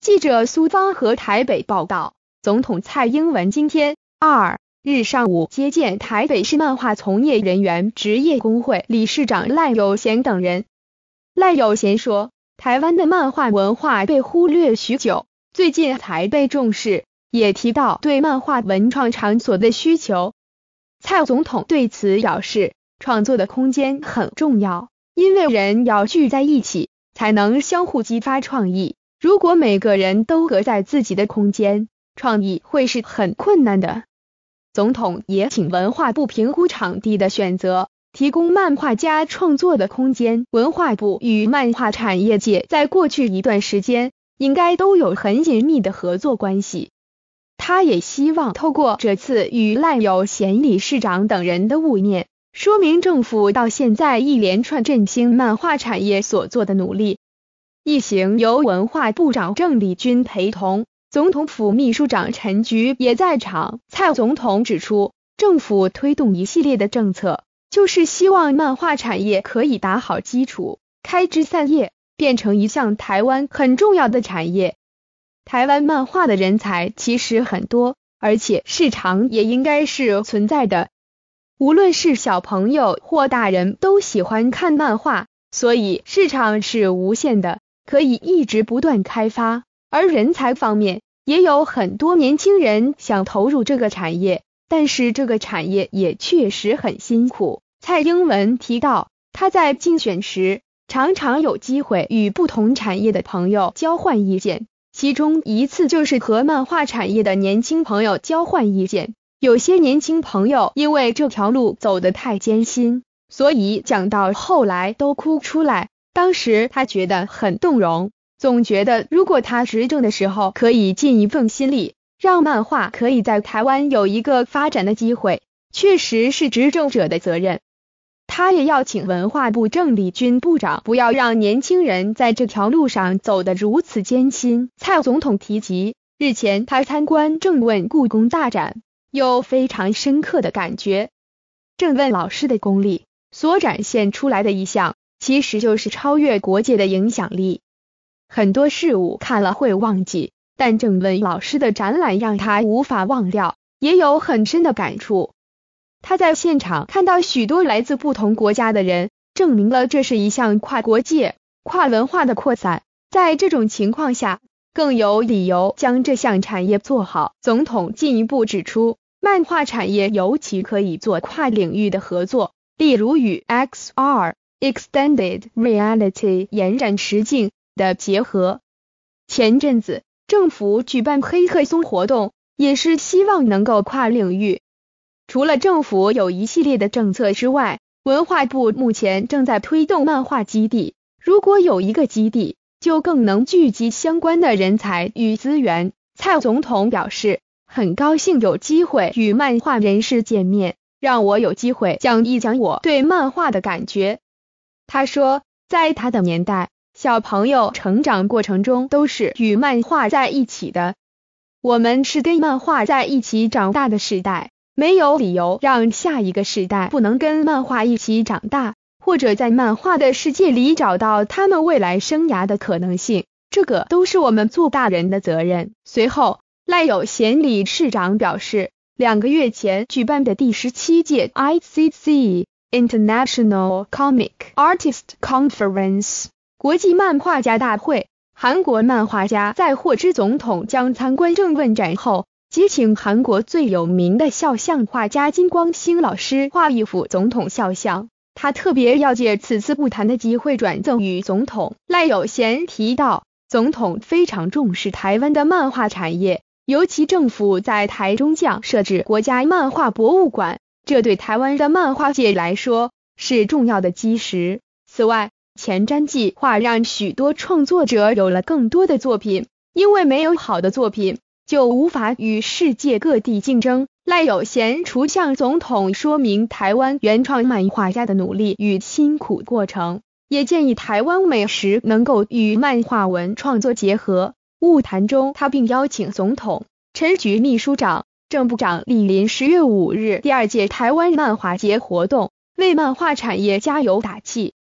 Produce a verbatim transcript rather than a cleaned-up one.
记者苏芳和台北报道，总统蔡英文今天二日上午接见台北市漫画从业人员职业工会理事长赖有贤等人。赖有贤说，台湾的漫画文化被忽略许久，最近才被重视，也提到对漫画文创场所的需求。蔡总统对此表示，创作的空间很重要，因为人要聚在一起，才能相互激发创意。如果每个人都隔在自己的空间，创意会是很困难的。总统也请文化部评估场地的选择，提供漫画家创作的空间。文化部与漫画产业界在过去一段时间应该都有很紧密的合作关系。他也希望透过这次与赖有贤理事长等人的晤面，说明政府到现在一连串振兴漫画产业所做的努力。一行由文化部长郑丽君陪同，总统府秘书长陈菊也在场。蔡总统指出，政府推动一系列的政策，就是希望漫画产业可以打好基础，开枝散叶，变成一项台湾很重要的产业。台湾漫画的人才其实很多，而且市场也应该是存在的。无论是小朋友或大人都喜欢看漫画，所以市场是无限的，可以一直不断开发。而人才方面，也有很多年轻人想投入这个产业，但是这个产业也确实很辛苦。蔡英文提到，他在竞选时常常有机会与不同产业的朋友交换意见，其中一次就是和漫画产业的年轻朋友交换意见。有些年轻朋友因为这条路走得太艰辛，所以讲到后来都哭出来。当时他觉得很动容，总觉得如果他执政的时候可以尽一份心力，让漫画可以在台湾有一个发展的机会，确实是执政者的责任。他也要请文化部郑丽君部长不要让年轻人在这条路上走得如此艰辛。蔡总统提及，日前他参观郑问故宫大展，有非常深刻的感觉。郑问老师的功力所展现出来的一项，其实就是超越国界的影响力。很多事物看了会忘记，但郑问老师的展览让他无法忘掉，也有很深的感触。他在现场看到许多来自不同国家的人，证明了这是一项跨国界、跨文化的扩散。在这种情况下，更有理由将这项产业做好。总统进一步指出，漫画产业尤其可以做跨领域的合作，例如与 X R、Extended Reality 延展实境的结合。前阵子政府举办黑客松活动，也是希望能够跨领域。除了政府有一系列的政策之外，文化部目前正在推动漫画基地，如果有一个基地，就更能聚集相关的人才与资源。蔡总统表示，很高兴有机会与漫画人士见面，让我有机会讲一讲我对漫画的感觉。他说，在他的年代，小朋友成长过程中都是与漫画在一起的，我们是跟漫画在一起长大的时代，没有理由让下一个时代不能跟漫画一起长大，或者在漫画的世界里找到他们未来生涯的可能性，这个都是我们做大人的责任。随后，赖有贤理事长表示，两个月前举办的第十七届 I C C International Comic Artist Conference 国际漫画家大会，韩国漫画家在获知总统将参观郑问展后，即请韩国最有名的肖像画家金光兴老师画一幅总统肖像。他特别要借此次晤谈的机会转赠与总统。赖有贤提到，总统非常重视台湾的漫画产业，尤其政府在台中将设置国家漫画博物馆，这对台湾的漫画界来说是重要的基石。此外，前瞻计划让许多创作者有了更多的作品，因为没有好的作品，就无法与世界各地竞争。赖有贤除向总统说明台湾原创漫画家的努力与辛苦过程，也建议台湾美食能够与漫画文创作结合。晤谈中，他并邀请总统、陈菊秘书长、郑部长莅临十月五日第二届台湾漫画节活动，为漫画产业加油打气。